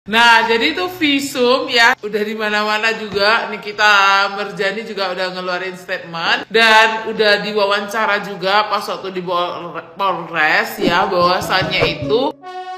Nah, jadi itu visum ya, udah di mana-mana juga. Nikita Mirzani juga udah ngeluarin statement dan udah diwawancara juga pas waktu di Polres ya, bahwasannya itu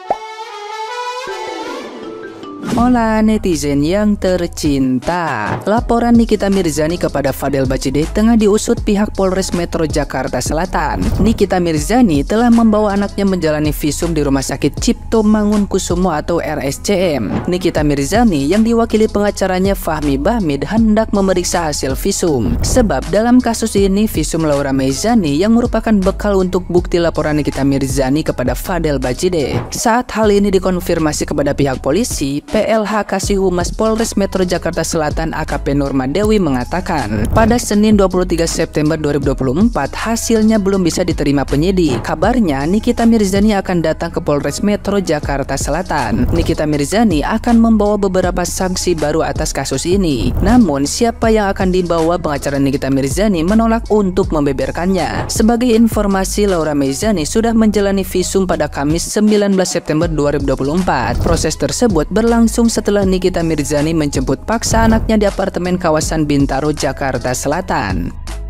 Hola netizen yang tercinta, laporan Nikita Mirzani kepada Fadel Bacide tengah diusut pihak Polres Metro Jakarta Selatan. Nikita Mirzani telah membawa anaknya menjalani visum di Rumah Sakit Cipto Mangunkusumo atau RSCM. Nikita Mirzani yang diwakili pengacaranya Fahmi Bahmid hendak memeriksa hasil visum. Sebab dalam kasus ini visum Laura Meizani yang merupakan bekal untuk bukti laporan Nikita Mirzani kepada Fadel Bacide. Saat hal ini dikonfirmasi kepada pihak polisi, PLH Kasih Humas Polres Metro Jakarta Selatan AKP Nurma Dewi mengatakan, pada Senin 23 September 2024 hasilnya belum bisa diterima penyidik. Kabarnya Nikita Mirzani akan datang ke Polres Metro Jakarta Selatan. Nikita Mirzani akan membawa beberapa sanksi baru atas kasus ini. Namun siapa yang akan dibawa, pengacara Nikita Mirzani menolak untuk membeberkannya. Sebagai informasi, Laura Meizani sudah menjalani visum pada Kamis 19 September 2024. Proses tersebut berlangsung setelah Nikita Mirzani menjemput paksa anaknya di apartemen kawasan Bintaro, Jakarta Selatan.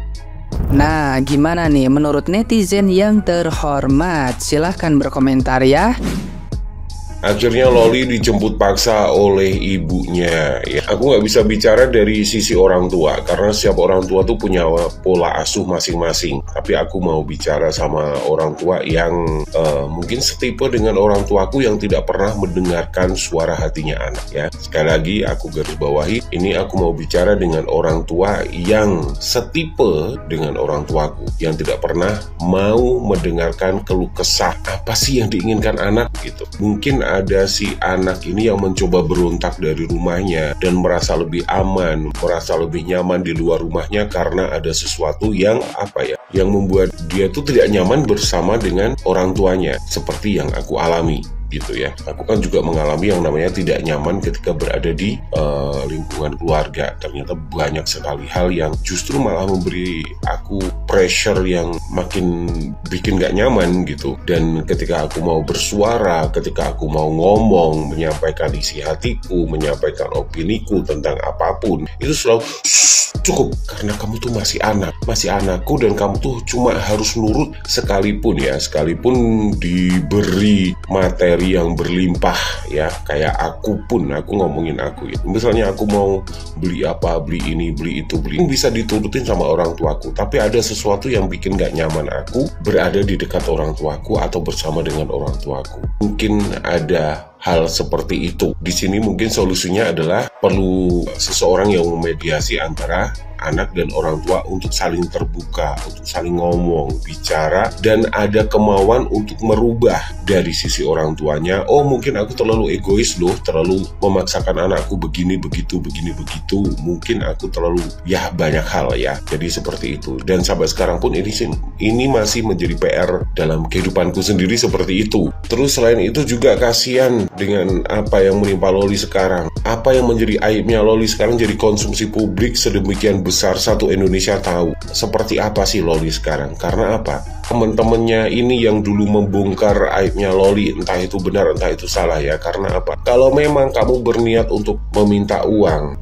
Nah, gimana nih menurut netizen yang terhormat? Silahkan berkomentar ya. Akhirnya Loli dijemput paksa oleh ibunya. Ya, aku nggak bisa bicara dari sisi orang tua karena setiap orang tua tuh punya pola asuh masing-masing. Tapi aku mau bicara sama orang tua yang mungkin setipe dengan orang tuaku yang tidak pernah mendengarkan suara hatinya anak. Ya, sekali lagi aku garis bawahi, ini aku mau bicara dengan orang tua yang setipe dengan orang tuaku yang tidak pernah mau mendengarkan keluh kesah apa sih yang diinginkan anak gitu. Mungkin ada si anak ini yang mencoba berontak dari rumahnya dan merasa lebih aman, merasa lebih nyaman di luar rumahnya karena ada sesuatu yang yang membuat dia tuh tidak nyaman bersama dengan orang tuanya, seperti yang aku alami gitu ya. Aku kan juga mengalami yang namanya tidak nyaman ketika berada di lingkungan keluarga. Ternyata banyak sekali hal yang justru malah memberi aku pressure yang makin bikin gak nyaman gitu. Dan ketika aku mau bersuara, ketika aku mau ngomong, menyampaikan isi hatiku, menyampaikan opiniku tentang apapun, itu selalu cukup, karena kamu tuh masih anakku dan kamu tuh cuma harus nurut sekalipun diberi materi yang berlimpah ya, kayak aku ngomongin aku ya. Misalnya aku mau beli apa, beli ini, beli itu, bisa diturutin sama orang tuaku. Tapi ada sesuatu yang bikin gak nyaman aku berada di dekat orang tuaku atau bersama dengan orang tuaku. Mungkin ada hal seperti itu. Di sini mungkin solusinya adalah perlu seseorang yang memediasi antara anak dan orang tua untuk saling terbuka, untuk saling ngomong, bicara, dan ada kemauan untuk merubah dari sisi orang tuanya. Oh, mungkin aku terlalu egois loh, terlalu memaksakan anakku begini, begitu. Mungkin aku terlalu, ya banyak hal ya. Jadi seperti itu. Dan sampai sekarang pun ini masih menjadi PR dalam kehidupanku sendiri seperti itu. Terus selain itu juga kasihan dengan apa yang menimpa Loli sekarang. Apa yang menjadi aibnya Loli sekarang jadi konsumsi publik sedemikian besar, satu Indonesia tahu seperti apa sih Loli sekarang. Karena apa? Teman-temannya ini yang dulu membongkar aibnya Loli, entah itu benar entah itu salah ya. Karena apa? Kalau memang kamu berniat untuk meminta uang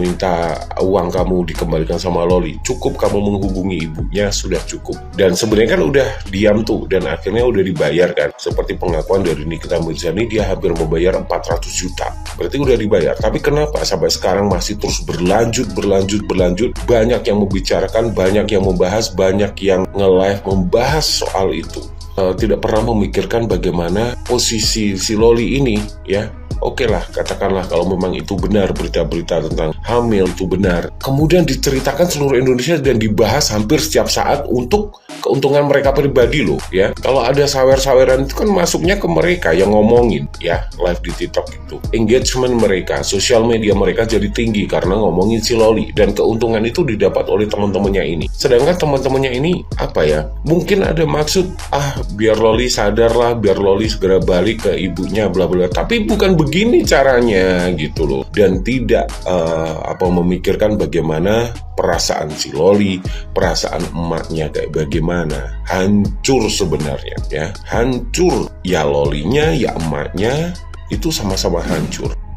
kamu dikembalikan sama Loli, cukup kamu menghubungi ibunya, sudah cukup. Dan sebenarnya kan udah diam tuh, dan akhirnya udah dibayar kan. Seperti pengakuan dari Nikita Mirzani, dia hampir membayar 400 juta. Berarti udah dibayar. Tapi kenapa sampai sekarang masih terus berlanjut? Banyak yang membicarakan, banyak yang membahas, banyak yang nge-live membahas soal itu. Tidak pernah memikirkan bagaimana posisi si Loli ini ya. Oke lah, katakanlah kalau memang itu benar, berita-berita tentang hamil itu benar, kemudian diceritakan seluruh Indonesia dan dibahas hampir setiap saat untuk keuntungan mereka pribadi loh ya. Kalau ada sawer-saweran itu kan masuknya ke mereka yang ngomongin ya, live di TikTok itu. Engagement mereka, sosial media mereka jadi tinggi karena ngomongin si Loli, dan keuntungan itu didapat oleh teman-temannya ini. Sedangkan teman-temannya ini mungkin ada maksud biar Loli sadar lah, biar Loli segera balik ke ibunya bla bla. Tapi bukan begini caranya gitu loh. Dan tidak memikirkan bagaimana perasaan si Loli, perasaan emaknya kayak bagaimana. Hancur sebenarnya ya, hancur ya Lolinya ya emaknya, itu sama-sama hancur.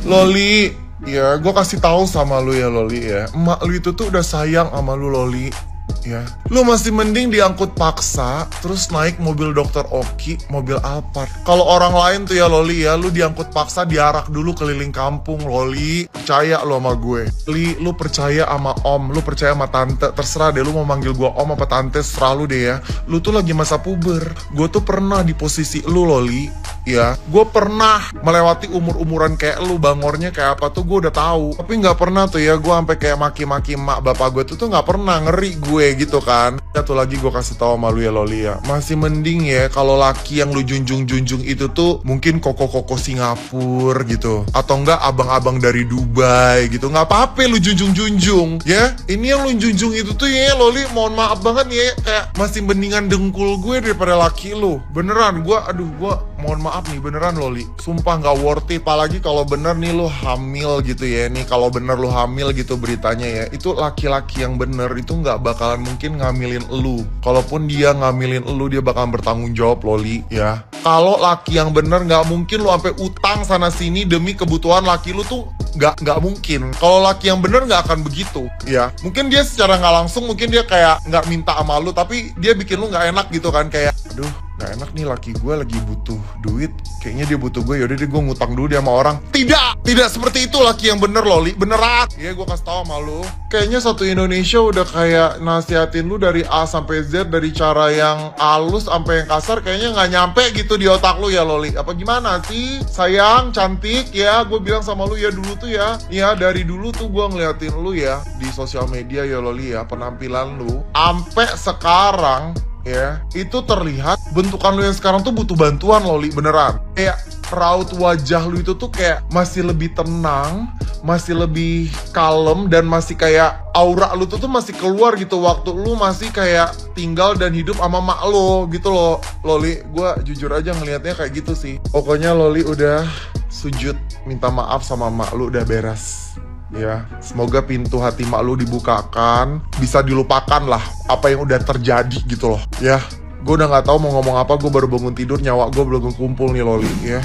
Loli, ya gue kasih tahu sama lu ya Loli ya, emak lu itu tuh udah sayang sama lu Loli. Ya, lu masih mending diangkut paksa, terus naik mobil Dokter Oki, mobil Alphard. Kalau orang lain tuh ya Loli ya, lu diangkut paksa, diarak dulu keliling kampung Loli. Percaya lu sama gue, lu percaya sama om, lu percaya sama tante, terserah deh lu mau manggil gue om apa tante, serah lu deh ya. Lu tuh lagi masa puber, gue tuh pernah di posisi lu Loli. Ya, gue pernah melewati umur-umuran kayak lu, bangornya kayak apa tuh gue udah tahu. Tapi nggak pernah tuh ya, gue sampai kayak maki-maki emak bapak gue tuh nggak pernah, ngeri gue gitu kan. Satu lagi gue kasih tahu sama lu ya Loli ya, masih mending ya kalau laki yang lu junjung-junjung itu tuh mungkin koko-koko Singapura gitu, atau enggak abang-abang dari Dubai gitu. Nggak apa-apa lu junjung-junjung ya. Ini yang lu junjung itu tuh ya Loli, mohon maaf banget ya, kayak masih mendingan dengkul gue daripada laki lu. Beneran, gue mohon maaf nih, beneran Loli, sumpah nggak worth it. Apalagi kalau bener nih lu hamil gitu ya, nih kalau bener lu hamil gitu beritanya ya, itu laki-laki yang bener itu nggak bakalan mungkin ngamilin elu. Kalaupun dia ngamilin elu, dia bakalan bertanggung jawab Loli ya. Kalau laki yang bener nggak mungkin lu sampai utang sana sini demi kebutuhan laki lu tuh, nggak mungkin. Kalau laki yang bener nggak akan begitu ya. Mungkin dia secara nggak langsung mungkin dia kayak nggak minta sama lu, tapi dia bikin lu nggak enak gitu kan, kayak aduh nggak enak nih, laki gue lagi butuh duit, kayaknya dia butuh gue, yaudah deh gue ngutang dulu dia sama orang. Tidak seperti itu laki yang bener Loli, beneran. Ya gue kasih tau sama lu, kayaknya satu Indonesia udah kayak nasihatin lu dari A sampai Z, dari cara yang halus sampai yang kasar, kayaknya nggak nyampe gitu di otak lu ya Loli. Apa gimana sih sayang, cantik ya, gue bilang sama lu ya dulu tuh ya, dari dulu tuh gue ngeliatin lu ya di sosial media ya Loli ya, penampilan lu sampai sekarang ya, itu terlihat bentukan lu yang sekarang tuh butuh bantuan Loli, beneran. Kayak raut wajah lu itu tuh kayak masih lebih tenang, masih lebih kalem, dan masih kayak aura lu tuh masih keluar gitu waktu lu masih kayak tinggal dan hidup sama mak lo gitu loh Loli. Gue jujur aja ngelihatnya kayak gitu sih. Pokoknya Loli udah sujud minta maaf sama mak lu, udah beres. Ya, semoga pintu hati mak lu dibukakan, bisa dilupakan lah apa yang udah terjadi gitu loh. Ya, gue udah nggak tahu mau ngomong apa, gue baru bangun tidur, nyawa gue belum kumpul nih Loli ya.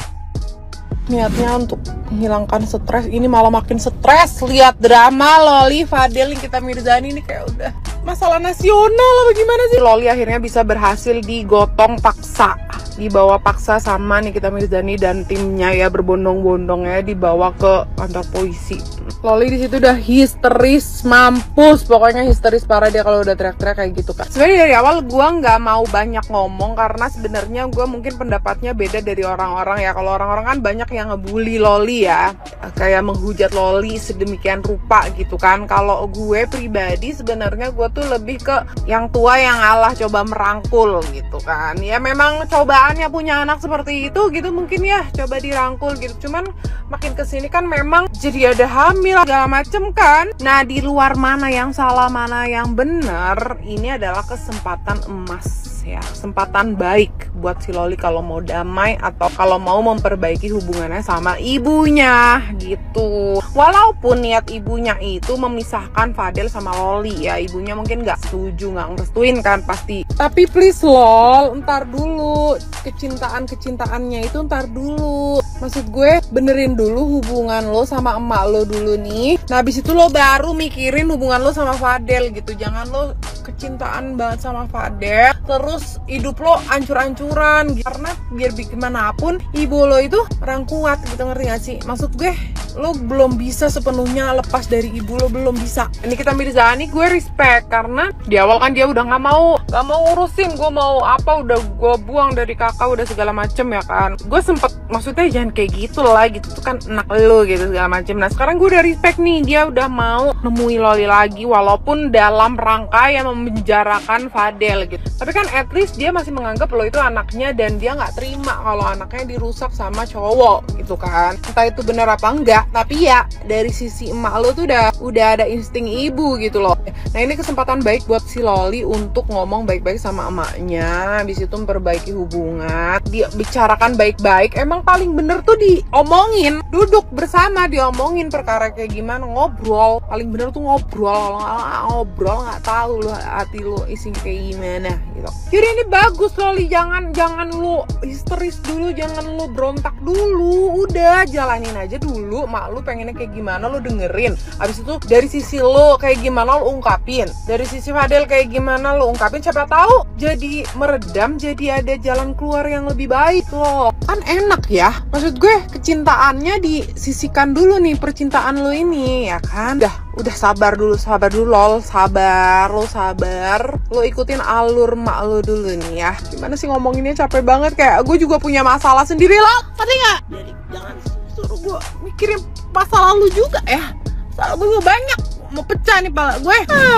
Niatnya untuk menghilangkan stres, ini malah makin stres. Lihat drama Loli Fadel Nikita Mirzani ini kayak udah masalah nasional apa gimana sih. Loli akhirnya bisa berhasil digotong paksa, dibawa paksa sama Nikita Mirzani dan timnya ya, berbondong-bondong ya, dibawa ke kantor polisi. Loli di situ udah histeris mampus, pokoknya histeris parah dia kalau udah teriak-teriak kayak gitu kan. Sebenarnya dari awal gue nggak mau banyak ngomong karena sebenarnya gue mungkin pendapatnya beda dari orang-orang ya. Kalau orang-orang kan banyak yang ngebully Loli ya, kayak menghujat Loli sedemikian rupa gitu kan. Kalau gue pribadi sebenarnya gue tuh lebih ke yang tua yang Allah coba merangkul gitu kan. Ya memang cobaannya punya anak seperti itu gitu, mungkin ya coba dirangkul gitu. Cuman makin kesini kan memang jadi ada hamil segala macem kan. Nah, di luar mana yang salah mana yang benar, ini adalah kesempatan emas ya, kesempatan baik buat si Loli kalau mau damai atau kalau mau memperbaiki hubungannya sama ibunya gitu. Walaupun niat ibunya itu memisahkan Fadel sama Loli ya, ibunya mungkin nggak setuju, nggak ngerestuin kan pasti. Tapi please Lol, ntar dulu, kecintaannya itu ntar dulu. Maksud gue benerin dulu hubungan lo sama emak lo dulu nih. Nah abis itu lo baru mikirin hubungan lo sama Fadel gitu. Jangan lo kecintaan banget sama Fadel terus hidup lo ancur-ancuran gitu. Karena biar bagaimanapun ibu lo itu orang kuat gitu, ngerti gak sih? Maksud gue lo belum bisa sepenuhnya lepas dari ibu lo, belum bisa. Nikita Mirzani gue respect karena di awal kan dia udah nggak mau urusin gue mau apa, udah gue buang dari kakak, udah segala macem ya kan. Gue sempet maksudnya jangan kayak gitu lah gitu, tuh kan enak lo gitu segala macem. Nah sekarang gue udah respect nih, dia udah mau nemui Loli lagi walaupun dalam rangka yang memenjarakan Fadel gitu. Tapi kan at least dia masih menganggap lo itu anaknya dan dia nggak terima kalau anaknya dirusak sama cowok gitu kan. Entah itu bener apa enggak, tapi ya dari sisi emak lo tuh udah ada insting ibu gitu loh. Nah ini kesempatan baik buat si Loli untuk ngomong baik-baik sama emaknya, habis itu memperbaiki hubungan, dia bicarakan baik-baik. Emang paling bener tuh diomongin, duduk bersama diomongin perkara kayak gimana, ngobrol. Paling bener tuh ngobrol. Kalau ngobrol nggak tahu lo hati lo isinya kayak gimana gitu. Jadi ini bagus Loli, jangan lo histeris dulu, jangan lo berontak dulu, udah jalanin aja dulu mak lu pengennya kayak gimana lu dengerin. Abis itu dari sisi lu kayak gimana lu ungkapin, dari sisi Fadel kayak gimana lu ungkapin. Siapa tahu jadi meredam, jadi ada jalan keluar yang lebih baik loh. Kan enak ya, maksud gue kecintaannya disisikan dulu nih, percintaan lu ini ya kan. Udah sabar dulu lol, sabar lo ikutin alur mak lo dulu nih ya. Gimana sih ngomonginnya, capek banget, kayak gue juga punya masalah sendiri loh, tadi nggak? Jadi jangan suruh gue mikirin masalah lu juga ya. Masalah gue banyak, mau pecah nih pala gue.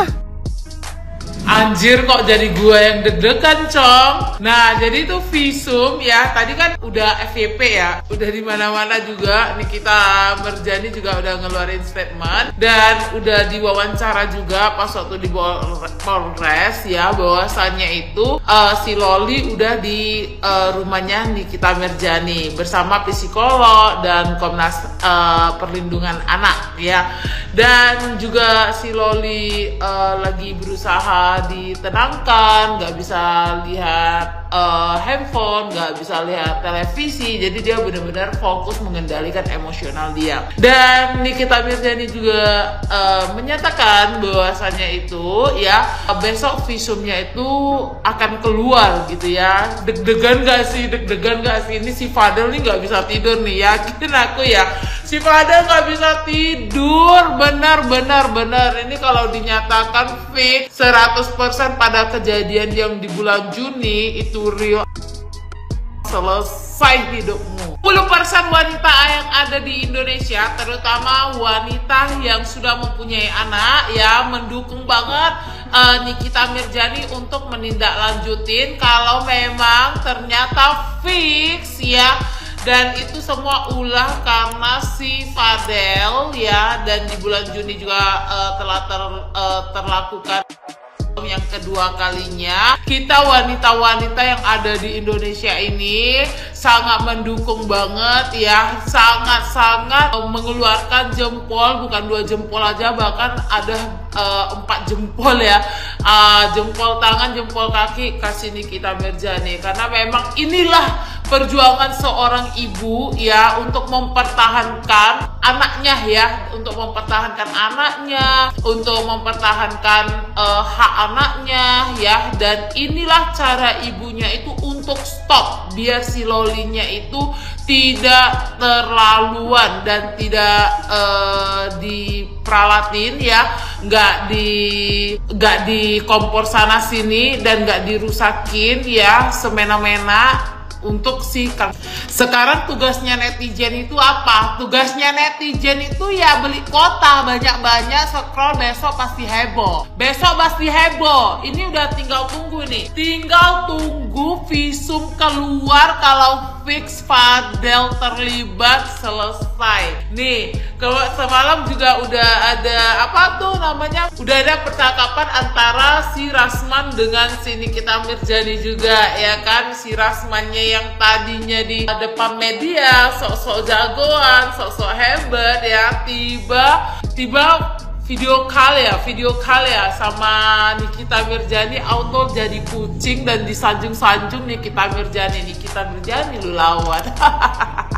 Anjir, kok jadi gue yang deg-degan, Cong. Nah, jadi itu visum ya. Tadi kan udah FYP ya. Udah di mana-mana juga. Nikita Mirzani juga udah ngeluarin statement dan udah diwawancara juga pas waktu di Polres ya, bahwasannya itu si Loli udah di rumahnya Nikita Mirzani bersama psikolog dan Komnas Perlindungan Anak ya. Dan juga si Loli lagi berusaha ditenangkan, nggak bisa lihat handphone, nggak bisa lihat televisi, jadi dia benar-benar fokus mengendalikan emosional dia. Dan Nikita Mirzani juga menyatakan bahwasannya itu ya besok visumnya itu akan keluar gitu ya. Deg-degan gak sih? Ini si Fadel nih nggak bisa tidur nih, yakin aku ya. Si Fadel nggak bisa tidur, benar. Ini kalau dinyatakan fix 100% pada kejadian yang di bulan Juni itu real, selesai hidupmu. 10% wanita yang ada di Indonesia, terutama wanita yang sudah mempunyai anak ya, mendukung banget Nikita Mirzani untuk menindaklanjutin kalau memang ternyata fix ya. Dan itu semua ulah karena si Fadel ya, dan di bulan Juni juga telah terlakukan yang kedua kalinya. Kita wanita-wanita yang ada di Indonesia ini sangat mendukung banget ya, sangat mengeluarkan jempol, bukan 2 jempol aja, bahkan ada 4 jempol ya, jempol tangan, jempol kaki kasih Nikita Mirzani, karena memang inilah perjuangan seorang ibu ya untuk mempertahankan anaknya ya, untuk mempertahankan hak anaknya ya. Dan inilah cara ibunya itu untuk stop biar si Lolinya itu tidak terlaluan dan tidak diperalatin ya, nggak di kompor sana sini dan nggak dirusakin ya semena-mena. Untuk si sekarang tugasnya netizen itu apa? Tugasnya netizen itu ya beli kuota banyak-banyak, scroll, besok pasti heboh. Ini udah tinggal tunggu nih. Tinggal tunggu visum keluar, kalau fix Fadel terlibat, selesai. Nih, kalau semalam juga udah ada udah ada percakapan antara si Rasman dengan si Nikita Mirzani juga ya kan. Si Rasmannya yang tadinya di depan media sok-sok jagoan, sok-sok hebat ya, tiba video call ya sama Nikita Mirzani, auto jadi kucing dan disanjung-sanjung Nikita Mirzani lu lawan.